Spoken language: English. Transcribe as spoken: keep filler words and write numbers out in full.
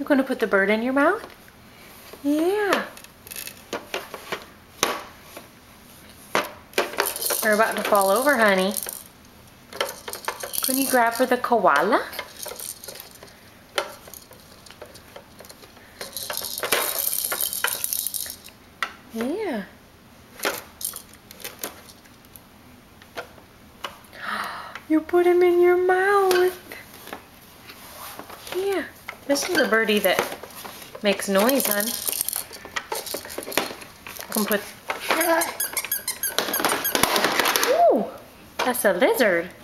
gonna put the bird in your mouth? Yeah. You're about to fall over, honey. Can you grab for the koala? Yeah. You put him in your mouth. Yeah. This is the birdie that makes noise, hon. You can put... Ooh, that's a lizard.